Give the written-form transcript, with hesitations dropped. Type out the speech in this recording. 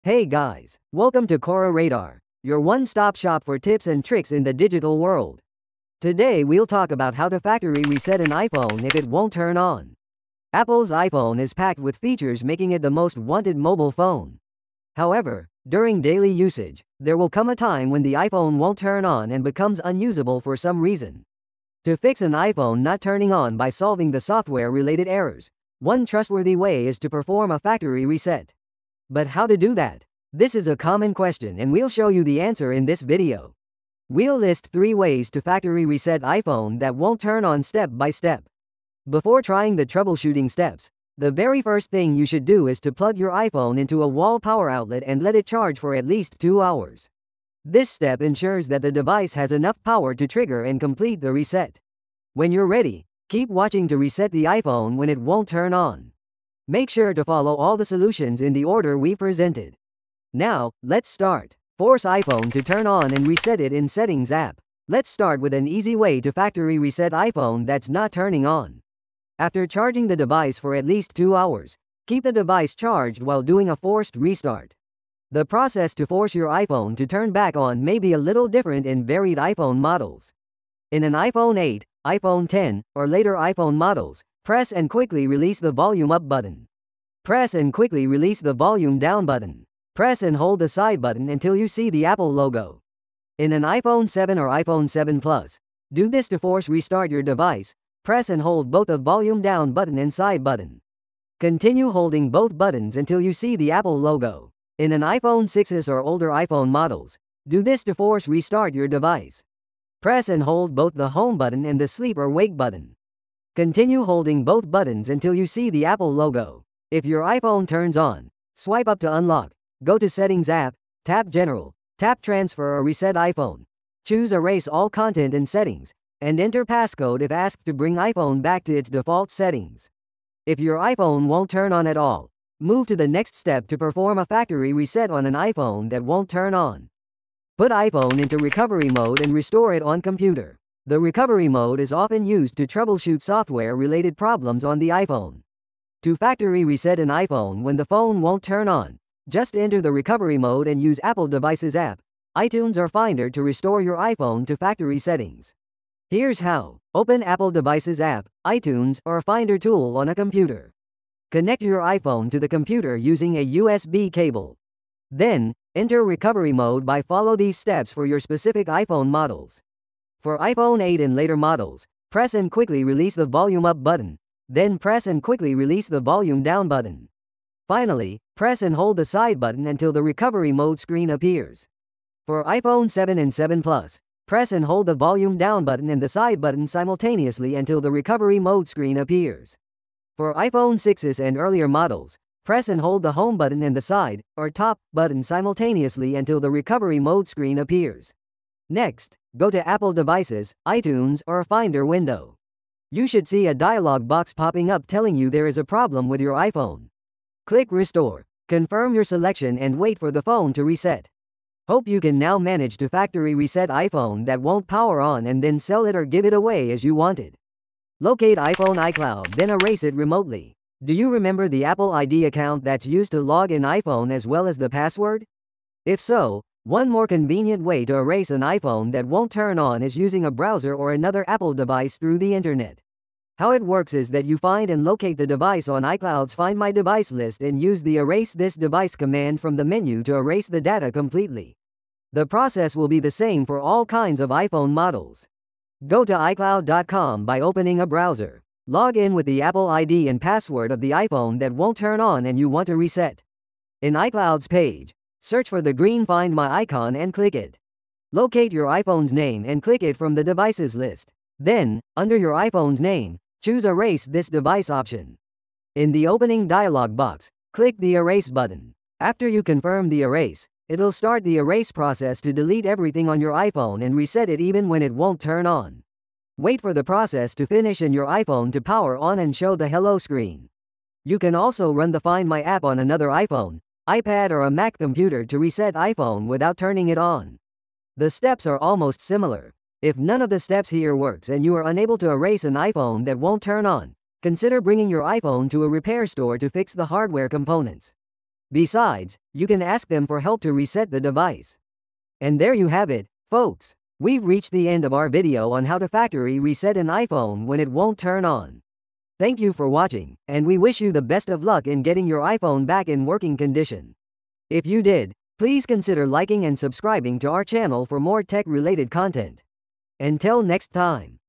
Hey guys, welcome to Cora Radar, your one-stop shop for tips and tricks in the digital world. Today we'll talk about how to factory reset an iPhone if it won't turn on. Apple's iPhone is packed with features making it the most wanted mobile phone. However, during daily usage, there will come a time when the iPhone won't turn on and becomes unusable for some reason. To fix an iPhone not turning on by solving the software-related errors, one trustworthy way is to perform a factory reset. But how to do that? This is a common question and we'll show you the answer in this video. We'll list 3 ways to factory reset iPhone that won't turn on step by step. Before trying the troubleshooting steps, the very first thing you should do is to plug your iPhone into a wall power outlet and let it charge for at least 2 hours. This step ensures that the device has enough power to trigger and complete the reset. When you're ready, keep watching to reset the iPhone when it won't turn on. Make sure to follow all the solutions in the order we presented. Now, let's start. Force iPhone to turn on and reset it in Settings app. Let's start with an easy way to factory reset iPhone that's not turning on. After charging the device for at least 2 hours, keep the device charged while doing a forced restart. The process to force your iPhone to turn back on may be a little different in varied iPhone models. In an iPhone 8, iPhone 10, or later iPhone models, press and quickly release the volume up button. Press and quickly release the volume down button. Press and hold the side button until you see the Apple logo. In an iPhone 7 or iPhone 7 Plus, do this to force restart your device. Press and hold both the volume down button and side button. Continue holding both buttons until you see the Apple logo. In an iPhone 6s or older iPhone models, do this to force restart your device. Press and hold both the home button and the sleep or wake button. Continue holding both buttons until you see the Apple logo. If your iPhone turns on, swipe up to unlock, go to Settings app, tap General, tap Transfer or Reset iPhone. Choose Erase all content and settings, and enter passcode if asked to bring iPhone back to its default settings. If your iPhone won't turn on at all, move to the next step to perform a factory reset on an iPhone that won't turn on. Put iPhone into recovery mode and restore it on computer. The recovery mode is often used to troubleshoot software-related problems on the iPhone. To factory reset an iPhone when the phone won't turn on, just enter the recovery mode and use Apple Devices app, iTunes or Finder to restore your iPhone to factory settings. Here's how. Open Apple Devices app, iTunes, or Finder tool on a computer. Connect your iPhone to the computer using a USB cable. Then, enter recovery mode by follow these steps for your specific iPhone models. For iPhone 8 and later models, press and quickly release the volume up button, then press and quickly release the volume down button. Finally, press and hold the side button until the recovery mode screen appears. For iPhone 7 and 7 Plus, press and hold the volume down button and the side button simultaneously until the recovery mode screen appears. For iPhone 6s and earlier models, press and hold the home button and the side, or top, button simultaneously until the recovery mode screen appears. Next, go to Apple Devices, iTunes, or Finder window. You should see a dialog box popping up telling you there is a problem with your iPhone. Click Restore, confirm your selection and wait for the phone to reset. Hope you can now manage to factory reset iPhone that won't power on and then sell it or give it away as you wanted. Locate iPhone iCloud, then erase it remotely. Do you remember the Apple ID account that's used to log in iPhone as well as the password? If so, one more convenient way to erase an iPhone that won't turn on is using a browser or another Apple device through the internet. How it works is that you find and locate the device on iCloud's Find My Device list and use the Erase This Device command from the menu to erase the data completely. The process will be the same for all kinds of iPhone models. Go to iCloud.com by opening a browser. Log in with the Apple ID and password of the iPhone that won't turn on and you want to reset. In iCloud's page, search for the green Find My icon and click it. Locate your iPhone's name and click it from the devices list. Then, under your iPhone's name, choose Erase This Device option. In the opening dialog box, click the Erase button. After you confirm the erase, it'll start the erase process to delete everything on your iPhone and reset it even when it won't turn on. Wait for the process to finish and your iPhone to power on and show the hello screen. You can also run the Find My app on another iPhone, iPad or a Mac computer to reset iPhone without turning it on. The steps are almost similar. If none of the steps here works and you are unable to erase an iPhone that won't turn on, consider bringing your iPhone to a repair store to fix the hardware components. Besides, you can ask them for help to reset the device. And there you have it, folks. We've reached the end of our video on how to factory reset an iPhone when it won't turn on. Thank you for watching, and we wish you the best of luck in getting your iPhone back in working condition. If you did, please consider liking and subscribing to our channel for more tech-related content. Until next time.